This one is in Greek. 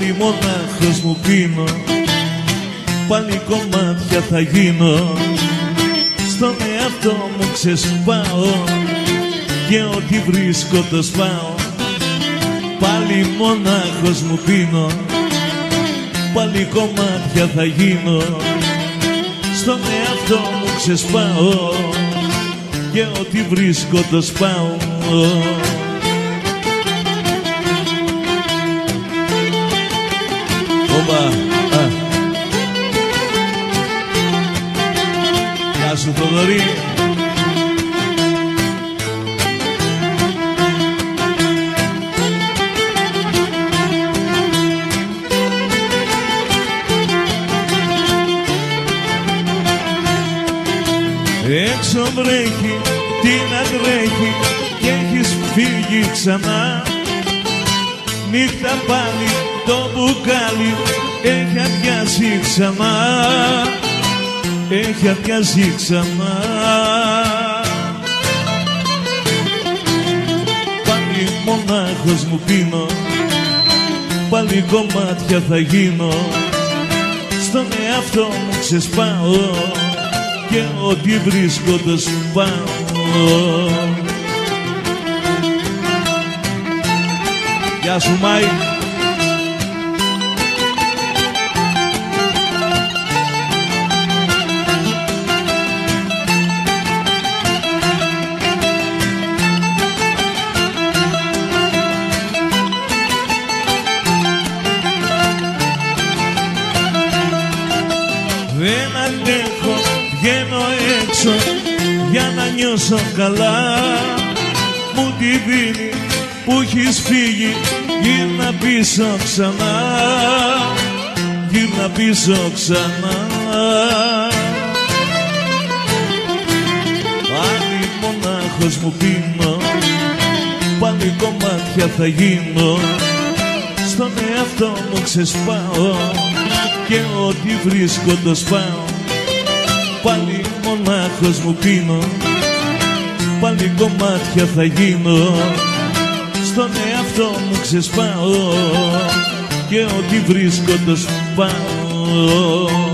Πάλι μονάχος μου πίνω, πάλι κομμάτια θα γίνω. Στον εαυτό μου ξεσπάω και ό,τι βρίσκω το σπάω. Πάλι μονάχος μου πίνω, πάλι κομμάτια θα γίνω. Στον εαυτό μου ξεσπάω και ό,τι βρίσκω το σπάω. Όπα, γεια σου Θοδωρή. Έξω βρέχει, τι να τρέχει και έχεις φύγει ξανά. Νύχτα πάλι το μπουκάλι έχει αδειάσει ξανά. Έχει αδειάσει ξανά. Πάλι μονάχος μου πίνω, πάλι κομμάτια θα γίνω. Στον εαυτό μου ξεσπάω και ό,τι βρίσκω το σπάω. Γεια σου Μάη. Δεν αντέχω, βγαίνω έξω για να νιώσω καλά. Μου τη δίνει που έχεις φύγει, γύρνα πίσω ξανά. Γύρνα πίσω ξανά. Πάλι μονάχος μου πίνω, πάλι κομμάτια θα γίνω. Στον εαυτό μου ξεσπάω και ό,τι βρίσκω το σπάω. Πάλι μονάχος μου πίνω, πάλι κομμάτια θα γίνω. Στον εαυτό μου ξεσπάω και ό,τι βρίσκω το σπάω.